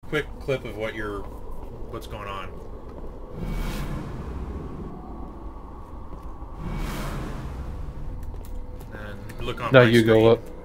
quick clip of what's going on. And look on Now my you screen. go up.